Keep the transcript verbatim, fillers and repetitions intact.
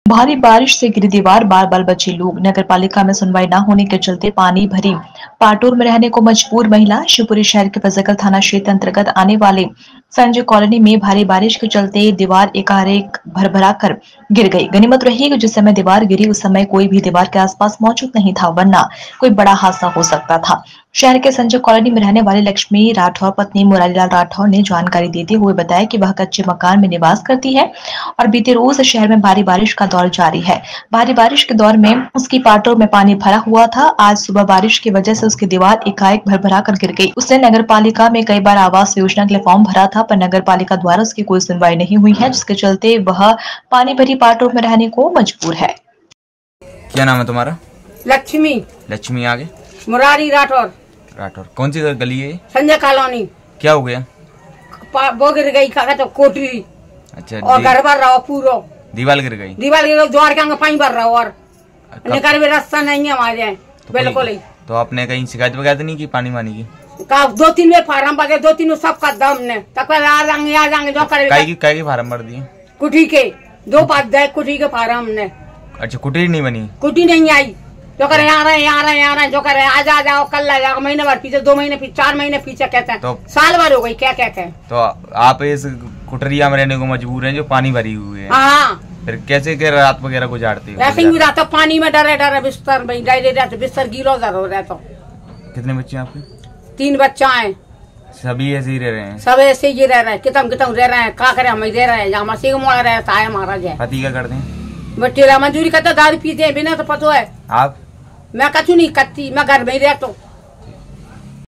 भारी बारिश से गिरी दीवार, बार बार बचे लोग। नगर पालिका में सुनवाई न होने के चलते पानी भरी पाटोर में रहने को मजबूर महिला। शिवपुरी शहर के फजकल थाना क्षेत्र अंतर्गत आने वाले संजय कॉलोनी में भारी बारिश के चलते दीवार एकाएक भरभरा कर गिर गई। गनीमत रही कि जिस समय दीवार गिरी उस समय कोई भी दीवार के आसपास मौजूद नहीं था, वरना कोई बड़ा हादसा हो सकता था। शहर के संजय कॉलोनी में रहने वाली लक्ष्मी राठौर पत्नी मुरारीलाल राठौर ने जानकारी देते हुए बताया कि वह कच्चे मकान में निवास करती है और बीते रोज शहर में भारी बारिश का दौर जारी है। भारी बारिश के दौर में उसकी पाटों में पानी भरा हुआ था। आज सुबह बारिश की वजह से उसकी दीवार एकाएक भरभरा कर गिर गई। उसने नगर पालिका में कई बार आवास योजना के लिए फॉर्म भरा था, पर नगर पालिका द्वारा उसकी कोई सुनवाई नहीं हुई है, जिसके चलते वह पानी भरी पाटों में रहने को मजबूर है। क्या नाम है तुम्हारा? लक्ष्मी। लक्ष्मी। आगे? मुरारी राठौर। राठौर। कौन सी गली है? संजय कॉलोनी। क्या हो गया? वो गिर गई का तो कोठरी। अच्छा। और घर भर रहा पूरा। दीवार गिर गई? दीवार गिर द्वार के पानी भर रहा और निकाल भी रास्ता नहीं है हमारे। तो बिल्कुल ही। तो आपने कहीं शिकायत वगैरह नहीं की पानी वानी की? का दो तीन में फार्म भर दो तीन सब कर दा हमने तक आ जाएंगे आ जाएंगे जो करेगा। काई की काई की फार्म भर दिए? कुटी के दो पाँच दे कुटी के फार्म हमने। अच्छा, कुटी नहीं बनी? कुटी नहीं आई। जो करे यहाँ रहे यहाँ रहे यहाँ रहे जो करे आज आ जाओ कल आ जाओ, महीने भर पीछे, दो महीने पीछे, चार महीने पीछे कहते हैं। तो साल भर हो गई क्या कहते हैं। तो आप इस कुटरिया में रहने को मजबूर हैं जो पानी भरी हुई है? हाँ। फिर कैसे के रात वगैरह गुजारती है? ऐसे ही रात पानी में डरे डरे बिस्तर में डरे रहते, बिस्तर गीलो जर हो रहा। तो कितने बच्चे हैं आपके? तीन बच्चा है। सभी ऐसे ही रह रहे हैं? सब ऐसे ही रह रहे हैं, कितम कितम रह रहे हैं। क्या करे हम रह रहे हैं, जहाँ मसीह मोड़ा रहता है महाराज है। पति क्या करते हैं? बटेरा मजदूरी करता, दारू पीते हैं बिना तो पता है। आप? मैं कछु नहीं करती, मैं घर में ही रहता हूँ।